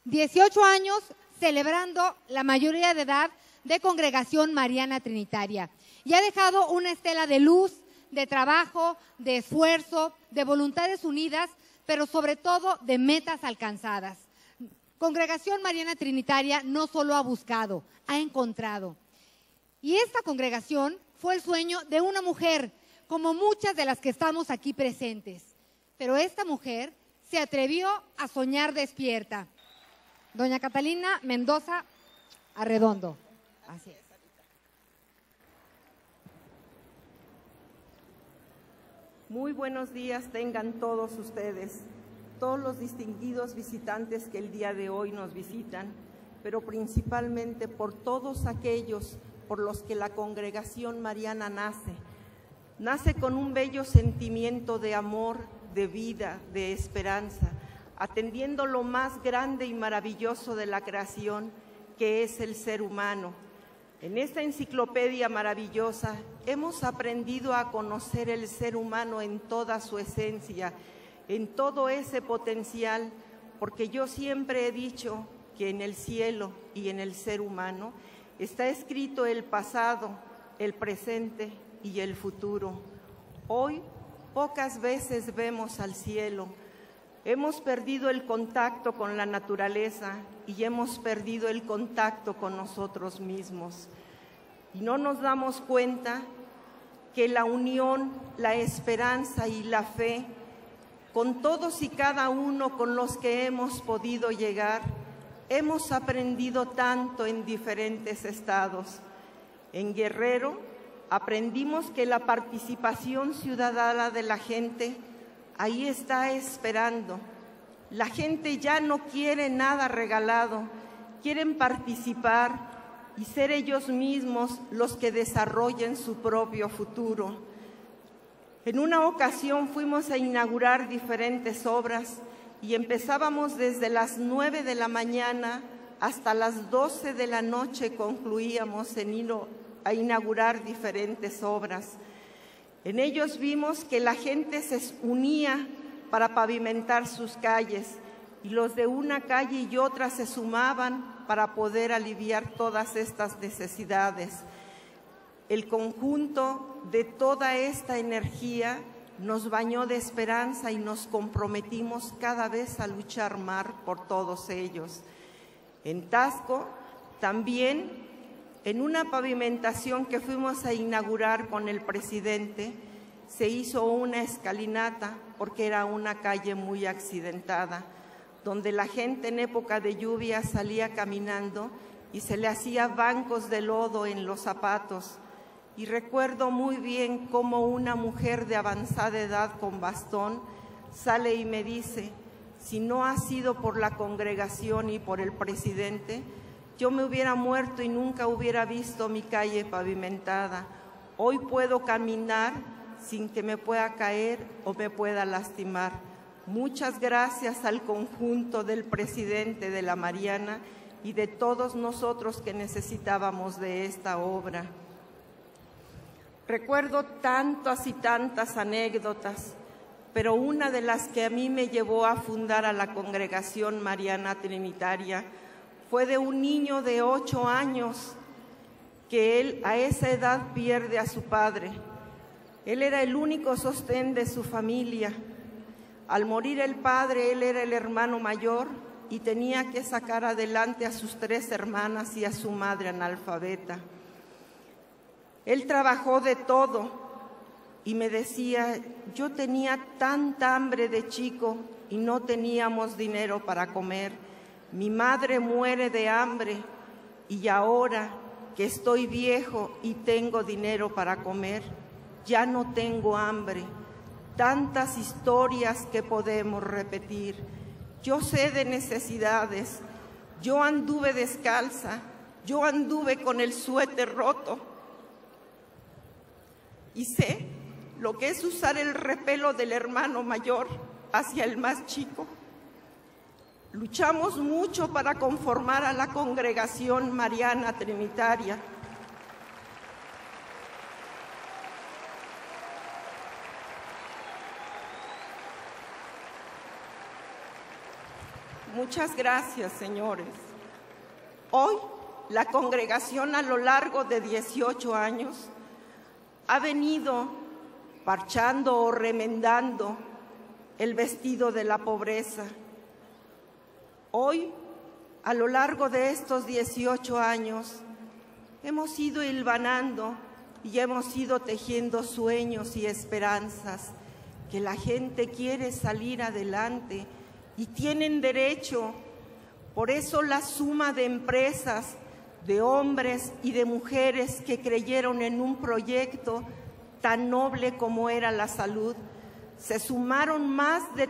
18 años celebrando la mayoría de edad de Congregación Mariana Trinitaria y ha dejado una estela de luz, de trabajo, de esfuerzo, de voluntades unidas, pero sobre todo de metas alcanzadas. Congregación Mariana Trinitaria no solo ha buscado, ha encontrado. Y esta congregación fue el sueño de una mujer, como muchas de las que estamos aquí presentes. Pero esta mujer se atrevió a soñar despierta. Doña Catalina Mendoza Arredondo. Así es. Muy buenos días tengan todos ustedes, todos los distinguidos visitantes que el día de hoy nos visitan, pero principalmente por todos aquellos por los que la Congregación Mariana nace con un bello sentimiento de amor, de vida, de esperanza, atendiendo lo más grande y maravilloso de la creación, que es el ser humano. En esta enciclopedia maravillosa hemos aprendido a conocer el ser humano en toda su esencia, en todo ese potencial, porque yo siempre he dicho que en el cielo y en el ser humano está escrito el pasado, el presente y el futuro. Hoy pocas veces vemos al cielo. Hemos perdido el contacto con la naturaleza y hemos perdido el contacto con nosotros mismos. Y no nos damos cuenta que la unión, la esperanza y la fe, con todos y cada uno con los que hemos podido llegar, hemos aprendido tanto en diferentes estados. En Guerrero aprendimos que la participación ciudadana de la gente ahí está esperando. La gente ya no quiere nada regalado, quieren participar y ser ellos mismos los que desarrollen su propio futuro. En una ocasión fuimos a inaugurar diferentes obras y empezábamos desde las 9 de la mañana hasta las 12 de la noche concluíamos a inaugurar diferentes obras. En ellos vimos que la gente se unía para pavimentar sus calles y los de una calle y otra se sumaban para poder aliviar todas estas necesidades. El conjunto de toda esta energía nos bañó de esperanza y nos comprometimos cada vez a luchar más por todos ellos. En Taxco, también en una pavimentación que fuimos a inaugurar con el presidente, se hizo una escalinata porque era una calle muy accidentada, donde la gente en época de lluvia salía caminando y se le hacía bancos de lodo en los zapatos. Y recuerdo muy bien cómo una mujer de avanzada edad con bastón sale y me dice: si no ha sido por la congregación y por el presidente, yo me hubiera muerto y nunca hubiera visto mi calle pavimentada. Hoy puedo caminar sin que me pueda caer o me pueda lastimar. Muchas gracias al conjunto del presidente de la Mariana y de todos nosotros que necesitábamos de esta obra. Recuerdo tantas y tantas anécdotas, pero una de las que a mí me llevó a fundar a la Congregación Mariana Trinitaria fue de un niño de 8 años que él a esa edad pierde a su padre. Él era el único sostén de su familia. Al morir el padre, él era el hermano mayor y tenía que sacar adelante a sus 3 hermanas y a su madre analfabeta. Él trabajó de todo y me decía: yo tenía tanta hambre de chico y no teníamos dinero para comer. Mi madre muere de hambre y ahora que estoy viejo y tengo dinero para comer, ya no tengo hambre. Tantas historias que podemos repetir. Yo sé de necesidades, yo anduve descalza, yo anduve con el suéter roto y sé lo que es usar el repelo del hermano mayor hacia el más chico. Luchamos mucho para conformar a la Congregación Mariana Trinitaria. Muchas gracias, señores. Hoy, la congregación a lo largo de 18 años ha venido parchando o remendando el vestido de la pobreza. Hoy, a lo largo de estos 18 años, hemos ido hilvanando y hemos ido tejiendo sueños y esperanzas, que la gente quiere salir adelante y tienen derecho. Por eso la suma de empresas, de hombres y de mujeres que creyeron en un proyecto tan noble como era la salud, se sumaron más de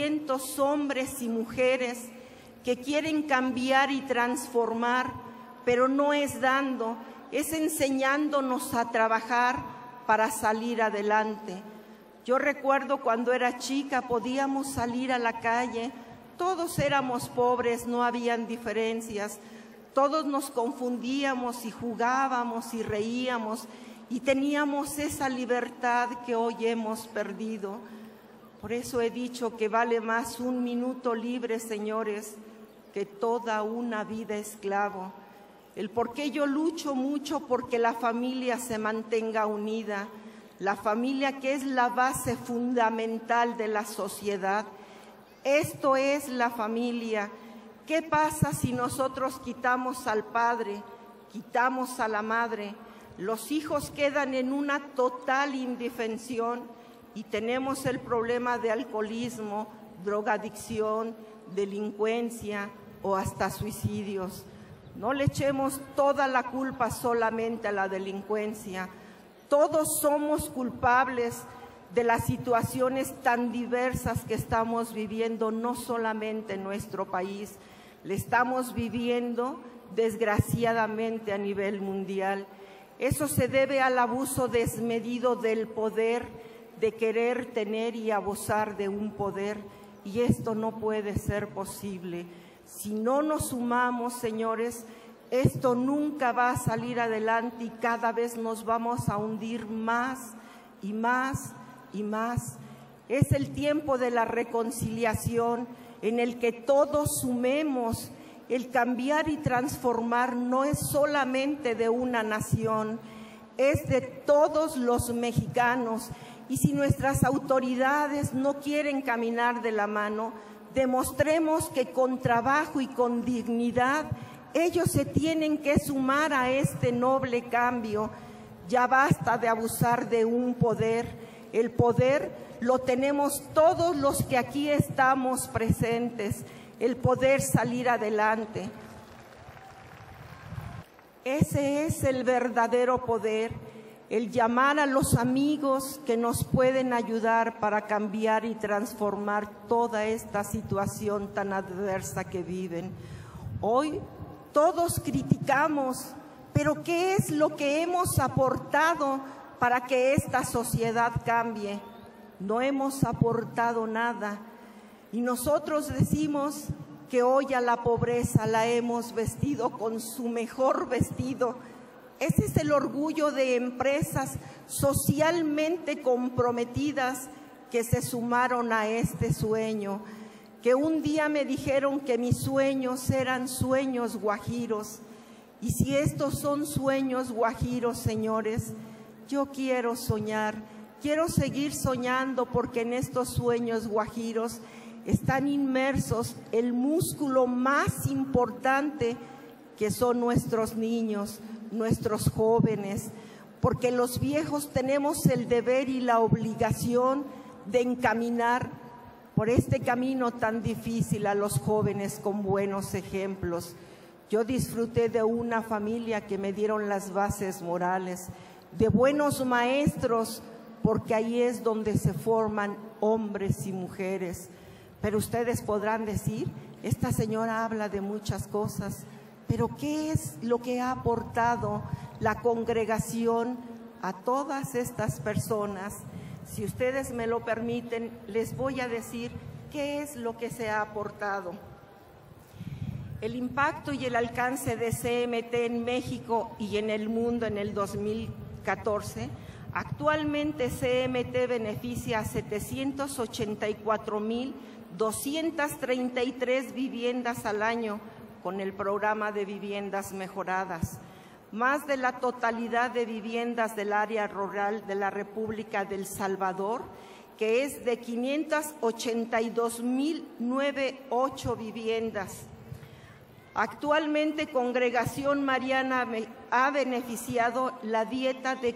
300 hombres y mujeres que quieren cambiar y transformar, pero no es dando, es enseñándonos a trabajar para salir adelante. Yo recuerdo cuando era chica podíamos salir a la calle, todos éramos pobres, no habían diferencias, todos nos confundíamos y jugábamos y reíamos y teníamos esa libertad que hoy hemos perdido. Por eso he dicho que vale más un minuto libre, señores, que toda una vida esclavo. El por qué yo lucho mucho porque la familia se mantenga unida, la familia que es la base fundamental de la sociedad. Esto es la familia. ¿Qué pasa si nosotros quitamos al padre, quitamos a la madre? Los hijos quedan en una total indefensión y tenemos el problema de alcoholismo, drogadicción, delincuencia o hasta suicidios. No le echemos toda la culpa solamente a la delincuencia. Todos somos culpables de las situaciones tan diversas que estamos viviendo, no solamente en nuestro país, le estamos viviendo desgraciadamente a nivel mundial. Eso se debe al abuso desmedido del poder, de querer tener y abusar de un poder, y esto no puede ser posible. Si no nos sumamos, señores, esto nunca va a salir adelante y cada vez nos vamos a hundir más y más y más. Es el tiempo de la reconciliación en el que todos sumemos. El cambiar y transformar no es solamente de una nación, es de todos los mexicanos. Y si nuestras autoridades no quieren caminar de la mano, demostremos que con trabajo y con dignidad ellos se tienen que sumar a este noble cambio. Ya basta de abusar de un poder. El poder lo tenemos todos los que aquí estamos presentes, el poder salir adelante. Ese es el verdadero poder, el llamar a los amigos que nos pueden ayudar para cambiar y transformar toda esta situación tan adversa que viven. Hoy todos criticamos, pero ¿qué es lo que hemos aportado para que esta sociedad cambie? No hemos aportado nada. Y nosotros decimos que hoy a la pobreza la hemos vestido con su mejor vestido. Ese es el orgullo de empresas socialmente comprometidas que se sumaron a este sueño, que un día me dijeron que mis sueños eran sueños guajiros. Y si estos son sueños guajiros, señores, yo quiero soñar, quiero seguir soñando, porque en estos sueños guajiros están inmersos el músculo más importante, que son nuestros niños, nuestros jóvenes, porque los viejos tenemos el deber y la obligación de encaminar por este camino tan difícil a los jóvenes con buenos ejemplos. Yo disfruté de una familia que me dieron las bases morales, de buenos maestros, porque ahí es donde se forman hombres y mujeres. Pero ustedes podrán decir, esta señora habla de muchas cosas, pero ¿qué es lo que ha aportado la congregación a todas estas personas? Si ustedes me lo permiten, les voy a decir qué es lo que se ha aportado. El impacto y el alcance de CMT en México y en el mundo en el 2014, actualmente CMT beneficia a 784,000 233 viviendas al año con el programa de viviendas mejoradas, más de la totalidad de viviendas del área rural de la República del Salvador, que es de 582,008 viviendas. Actualmente, Congregación Mariana ha beneficiado la dieta de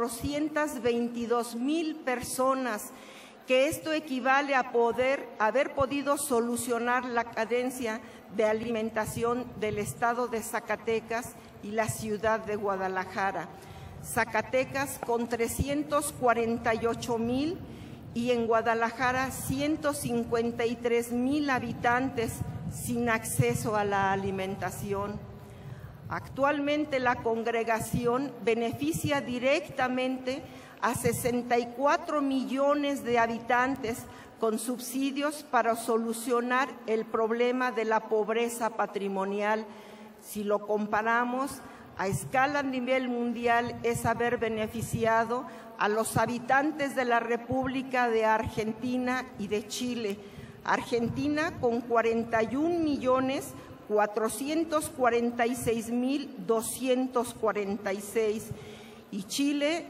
422,000 personas, que esto equivale a haber podido solucionar la carencia de alimentación del estado de Zacatecas y la ciudad de Guadalajara. Zacatecas con 348,000 y en Guadalajara 153,000 habitantes sin acceso a la alimentación. Actualmente la congregación beneficia directamente a 64 millones de habitantes con subsidios para solucionar el problema de la pobreza patrimonial. Si lo comparamos a escala a nivel mundial, es haber beneficiado a los habitantes de la República de Argentina y de Chile. Argentina con 41,446,246 y Chile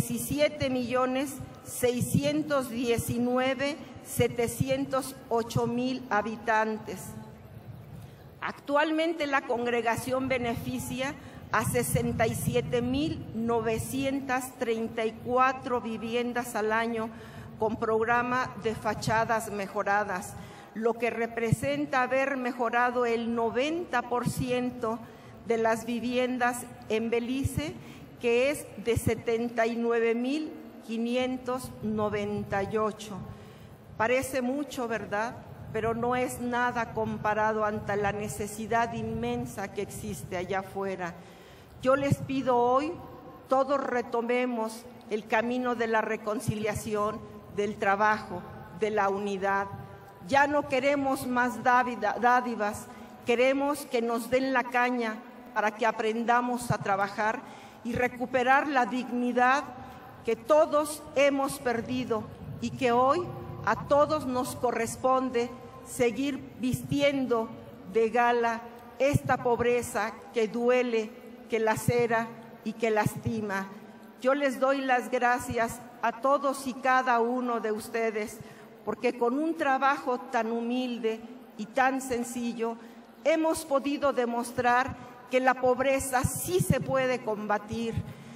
17,619,708 habitantes. Actualmente la congregación beneficia a 67,934 viviendas al año con programa de fachadas mejoradas, lo que representa haber mejorado el 90% de las viviendas en Belice, que es de 79,598. Parece mucho, ¿verdad? Pero no es nada comparado ante la necesidad inmensa que existe allá afuera. Yo les pido hoy, todos retomemos el camino de la reconciliación, del trabajo, de la unidad. Ya no queremos más dádivas, queremos que nos den la caña para que aprendamos a trabajar y recuperar la dignidad que todos hemos perdido y que hoy a todos nos corresponde seguir vistiendo de gala esta pobreza que duele, que lacera y que lastima. Yo les doy las gracias a todos y cada uno de ustedes, porque con un trabajo tan humilde y tan sencillo hemos podido demostrar que la pobreza sí se puede combatir.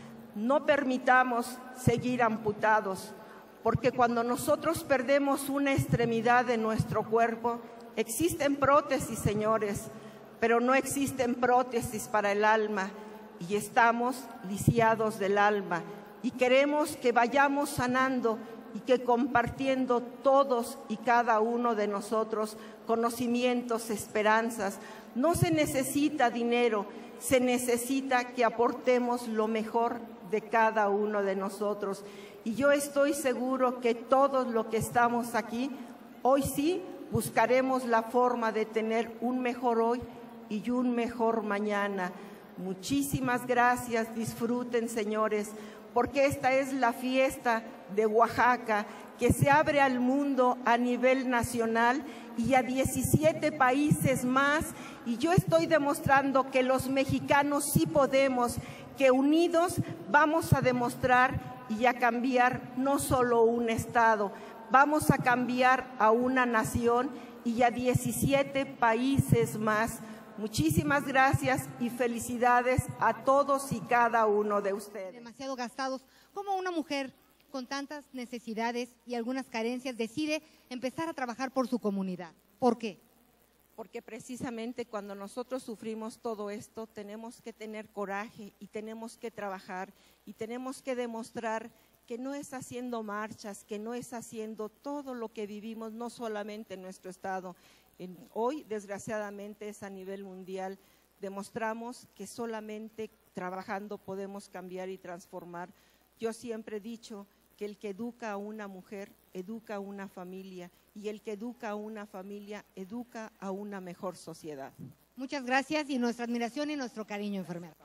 No permitamos seguir amputados, porque cuando nosotros perdemos una extremidad de nuestro cuerpo, existen prótesis, señores, pero no existen prótesis para el alma, y estamos lisiados del alma, y queremos que vayamos sanando y que compartiendo todos y cada uno de nosotros conocimientos, esperanzas. No se necesita dinero, se necesita que aportemos lo mejor de cada uno de nosotros. Y yo estoy seguro que todos los que estamos aquí, hoy sí buscaremos la forma de tener un mejor hoy y un mejor mañana. Muchísimas gracias, disfruten, señores, porque esta es la fiesta de Oaxaca, que se abre al mundo a nivel nacional y a 17 países más, y yo estoy demostrando que los mexicanos sí podemos, que unidos vamos a demostrar y a cambiar no solo un estado, vamos a cambiar a una nación y a 17 países más. Muchísimas gracias y felicidades a todos y cada uno de ustedes. Demasiado gastados. ¿Cómo una mujer con tantas necesidades y algunas carencias decide empezar a trabajar por su comunidad? ¿Por qué? Porque precisamente cuando nosotros sufrimos todo esto, tenemos que tener coraje y tenemos que trabajar y tenemos que demostrar que no es haciendo marchas, que no es haciendo todo lo que vivimos, no solamente en nuestro estado. Hoy, desgraciadamente, es a nivel mundial. Demostramos que solamente trabajando podemos cambiar y transformar. Yo siempre he dicho que el que educa a una mujer, educa a una familia, y el que educa a una familia, educa a una mejor sociedad. Muchas gracias y nuestra admiración y nuestro cariño, enfermera.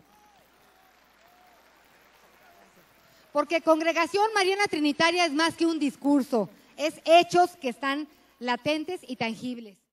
Porque Congregación Mariana Trinitaria es más que un discurso, es hechos que están latentes y tangibles.